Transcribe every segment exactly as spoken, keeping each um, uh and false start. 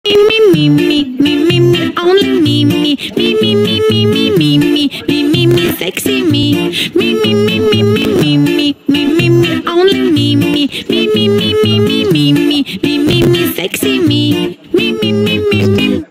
me, me, me, me, me, only me, me, me, me, me, me, me, me, me, me, me, me, sexy me, me, me, me, me, me, me, me, me, me, me, only me, me, me, me, me, me, me, me, me, me, me, me, sexy me, me, me, me, me, me.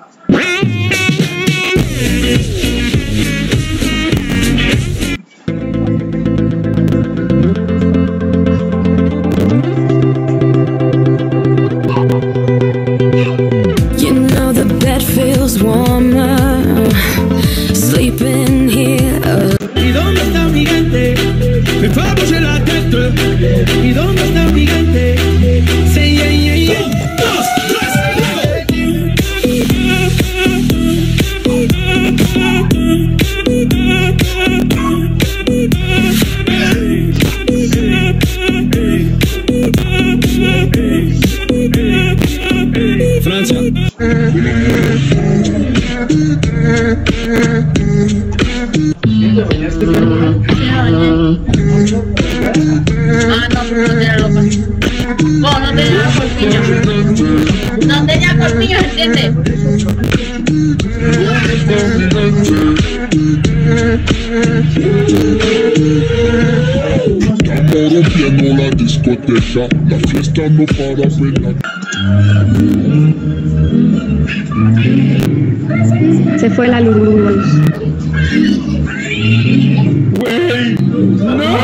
Warmer, sleeping here. ¿Y dónde está mi gente? Me fue a bouger la tête. ¿Y dónde está mi gente? Say yeah, yeah, yeah. Dos, tres. Francia. Ah, no, no tenía loca. No, no tenía colmillos. No tenía colmillos, ¿entiendes? Estamos rompiendo la discoteca, la fiesta no para apenas. Se fue la luz. ¡Wey! ¡No!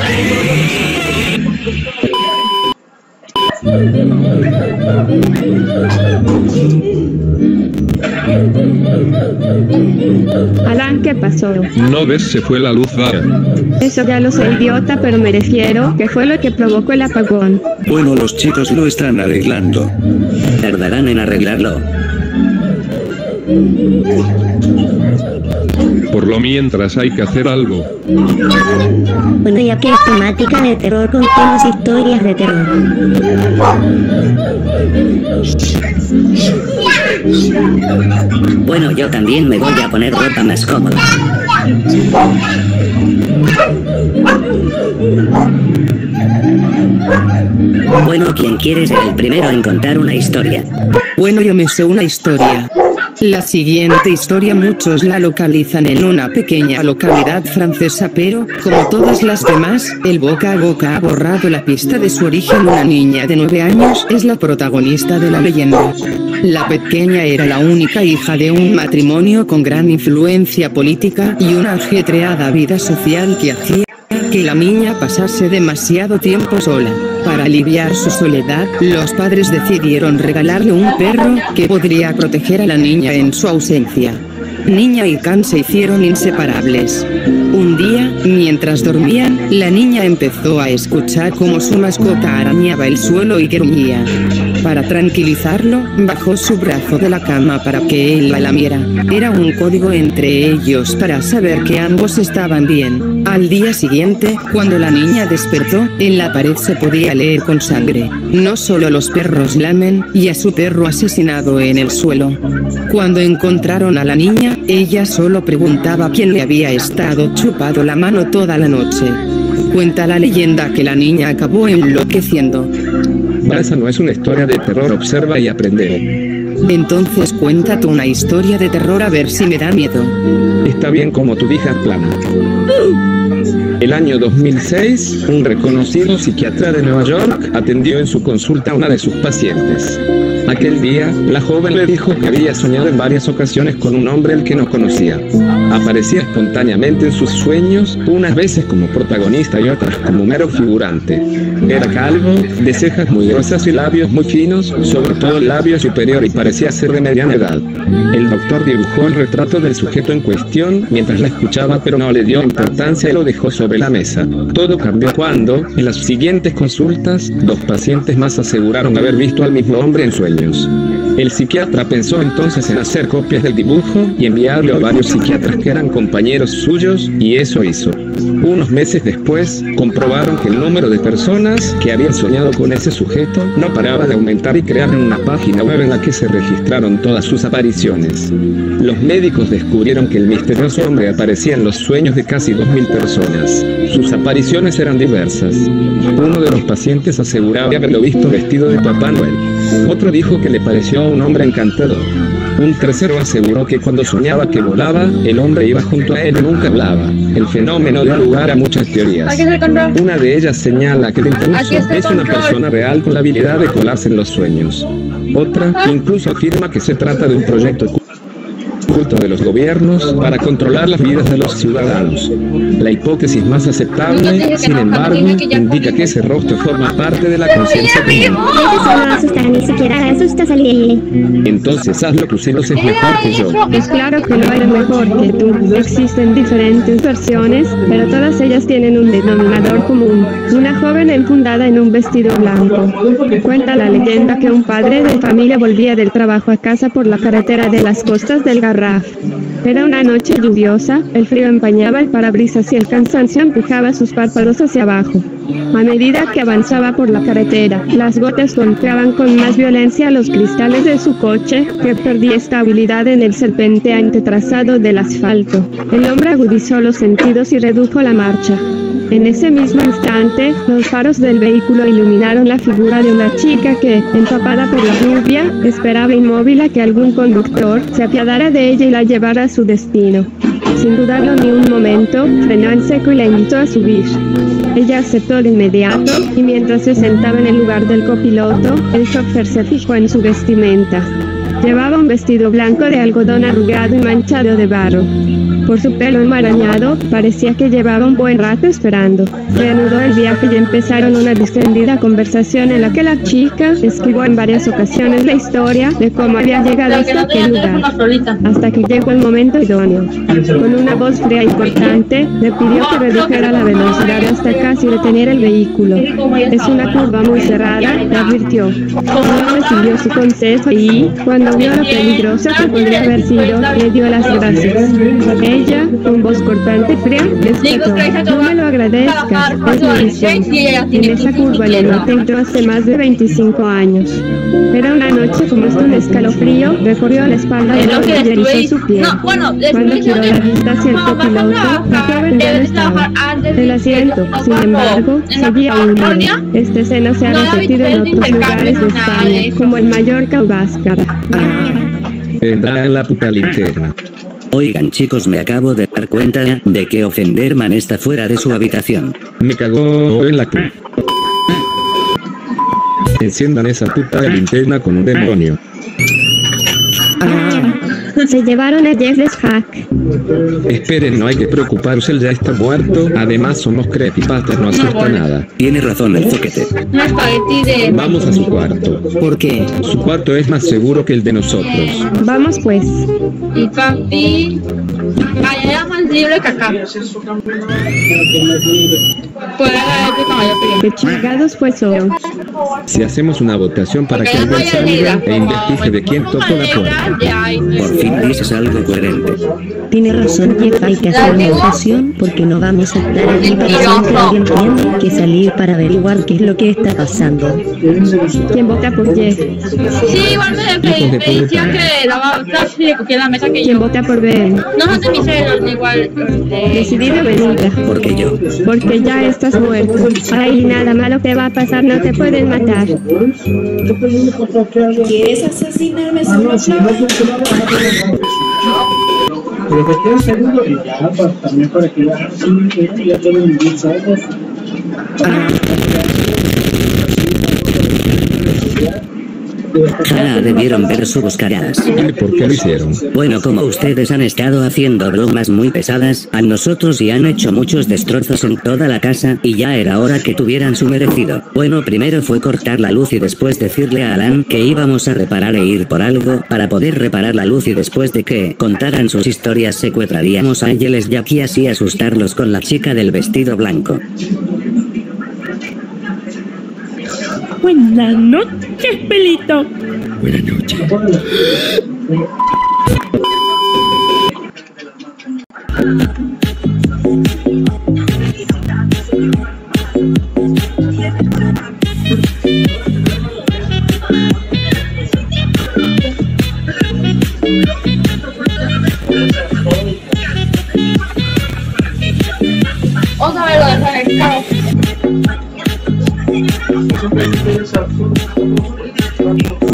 Alan, ¿qué pasó? No ves, se fue la luz, vaya. Eso ya lo sé, idiota, pero me refiero que fue lo que provocó el apagón. Bueno, los chicos lo están arreglando. Tardarán en arreglarlo. Por lo mientras hay que hacer algo. Bueno, ya que es temática de terror, contemos historias de terror. Bueno, yo también me voy a poner ropa más cómoda. Bueno, ¿quién quiere ser el primero en contar una historia? Bueno, yo me sé una historia. La siguiente historia muchos la localizan en una pequeña localidad francesa, pero, como todas las demás, el boca a boca ha borrado la pista de su origen. Una niña de nueve años es la protagonista de la leyenda. La pequeña era la única hija de un matrimonio con gran influencia política y una ajetreada vida social que hacía que la niña pasase demasiado tiempo sola. Para aliviar su soledad, los padres decidieron regalarle un perro que podría proteger a la niña en su ausencia. Niña y can se hicieron inseparables. Un día, mientras dormían, la niña empezó a escuchar cómo su mascota arañaba el suelo y gruñía. Para tranquilizarlo, bajó su brazo de la cama para que él la lamiera. Era un código entre ellos para saber que ambos estaban bien. Al día siguiente, cuando la niña despertó, en la pared se podía leer con sangre: no solo los perros lamen, y a su perro asesinado en el suelo. Cuando encontraron a la niña, ella solo preguntaba quién le había estado chupado la mano toda la noche. Cuenta la leyenda que la niña acabó enloqueciendo. Esa no es una historia de terror, observa y aprende. Entonces cuéntate una historia de terror a ver si me da miedo. Está bien como tu hija plana. El año dos mil seis, un reconocido psiquiatra de Nueva York atendió en su consulta a una de sus pacientes. Aquel día, la joven le dijo que había soñado en varias ocasiones con un hombre al que no conocía. Aparecía espontáneamente en sus sueños, unas veces como protagonista y otras como mero figurante. Era calvo, de cejas muy gruesas y labios muy finos, sobre todo el labio superior, y parecía ser de mediana edad. El doctor dibujó el retrato del sujeto en cuestión mientras la escuchaba, pero no le dio importancia y lo dejó sobre la mesa. Todo cambió cuando, en las siguientes consultas, dos pacientes más aseguraron haber visto al mismo hombre en sueños. El psiquiatra pensó entonces en hacer copias del dibujo y enviarlo a varios psiquiatras que eran compañeros suyos, y eso hizo. Unos meses después, comprobaron que el número de personas que habían soñado con ese sujeto no paraba de aumentar y crearon una página web en la que se registraron todas sus apariciones. Los médicos descubrieron que el misterioso hombre aparecía en los sueños de casi dos mil personas. Sus apariciones eran diversas. Uno de los pacientes aseguraba haberlo visto vestido de Papá Noel. Otro dijo que le pareció un hombre encantador. Un tercero aseguró que cuando soñaba que volaba, el hombre iba junto a él y nunca hablaba. El fenómeno dio lugar a muchas teorías. Una de ellas señala que el intruso es una persona real con la habilidad de colarse en los sueños. Otra incluso afirma que se trata de un proyecto oculto de los gobiernos para controlar las vidas de los ciudadanos. La hipótesis más aceptable, sin embargo, indica que ese rostro forma parte de la conciencia común. Eso solo asusta, ni siquiera asusta salir. Entonces hazlo tú, celos es mejor que yo. Es claro que no eres mejor que tú. Existen diferentes versiones, pero todas ellas tienen un denominador común. Una joven enfundada en un vestido blanco. Cuenta la leyenda que un padre de familia volvía del trabajo a casa por la carretera de las costas del Garraf. Era una noche lluviosa, el frío empañaba el parabrisas y el cansancio empujaba sus párpados hacia abajo. A medida que avanzaba por la carretera, las gotas golpeaban con más violencia los cristales de su coche, que perdía estabilidad en el serpenteante trazado del asfalto. El hombre agudizó los sentidos y redujo la marcha. En ese mismo instante, los faros del vehículo iluminaron la figura de una chica que, empapada por la lluvia, esperaba inmóvil a que algún conductor se apiadara de ella y la llevara a su destino. Sin dudarlo ni un momento, frenó en seco y la invitó a subir. Ella aceptó de inmediato, y mientras se sentaba en el lugar del copiloto, el chofer se fijó en su vestimenta. Llevaba un vestido blanco de algodón arrugado y manchado de barro. Por su pelo enmarañado, parecía que llevaba un buen rato esperando. Reanudó el viaje y empezaron una distendida conversación en la que la chica escribió en varias ocasiones la historia de cómo había llegado hasta aquel lugar, hasta que llegó el momento idóneo. Con una voz fría y cortante, le pidió que redujera la velocidad hasta casi detener el vehículo. Es una curva muy cerrada, le advirtió. No recibió su consejo y, cuando vio lo peligroso que podría haber sido, le dio las gracias. Ella, con voz cortante y fría, despertó. No me lo agradezcas, es mi misión. En esa curva le noté yo hace más de veinticinco años. Era una noche como esto, un escalofrío recorrió la espalda de la y erizó su piel. Cuando giró la vista hacia el copiloto, la joven ya no estaba. El asiento, sin embargo, seguía húmedo. Esta escena se ha repetido en otros lugares de España, como en Mallorca o Báscara. Vendrá en la puta linterna. Oigan chicos, me acabo de dar cuenta de que Ofenderman está fuera de su habitación. Me cagó en la cu. Enciendan esa puta linterna con un demonio. Se llevaron a Jeffless Hack. Esperen, no hay que preocuparse, él ya está muerto. Además somos creepypastas, no asusta nada. Tiene razón el foquete. Vamos a su cuarto. ¿Por qué? Su cuarto es más seguro que el de nosotros. Vamos pues. Y papi, allá más libre que acá. Qué chingados pues son. Si hacemos una votación para que alguien salga e investigue de quién tocó la puerta. Por fin dices algo coherente. Tiene razón Jeff, hay que hacer una votación porque no vamos a estar aquí para siempre. Alguien tiene que salir para averiguar qué es lo que está pasando. ¿Quién vota por Jeff? Sí, igual me, me, me decía que daba clase y recogía la mesa que ¿Quién yo. vota por Ben? No son de mis celos, igual. Eh, Decidido venir. ¿Por qué yo? Porque ya estás muerto. Ay, nada malo te va a pasar, no te pueden matar. ¿Quieres asesinarme, Samuel? Pero que quede seguro y ya, para, también para que ya, ya pueden vivir salvos. Ah, debieron ver sus caras. ¿Por qué lo hicieron? Bueno, como ustedes han estado haciendo bromas muy pesadas a nosotros y han hecho muchos destrozos en toda la casa, y ya era hora que tuvieran su merecido. Bueno, primero fue cortar la luz y después decirle a Alan que íbamos a reparar e ir por algo para poder reparar la luz, y después de que contaran sus historias secuestraríamos a Ángeles y aquí así asustarlos con la chica del vestido blanco. Buenas noches, pelito. Buenas noches. Vamos a ver lo de conectado. Siempre hay que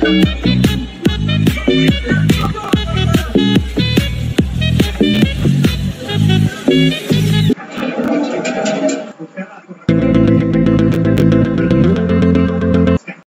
Thank you.